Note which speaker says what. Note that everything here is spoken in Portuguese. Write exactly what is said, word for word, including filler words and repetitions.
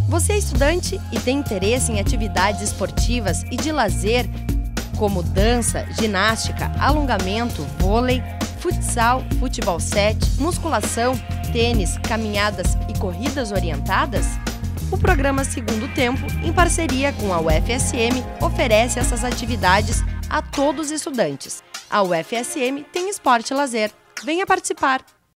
Speaker 1: Você é estudante e tem interesse em atividades esportivas e de lazer, como dança, ginástica, alongamento, vôlei, futsal, futebol sete, musculação, tênis, caminhadas e corridas orientadas? O programa Segundo Tempo, em parceria com a U F S M, oferece essas atividades a todos os estudantes. A U F S M tem esporte e lazer. Venha participar!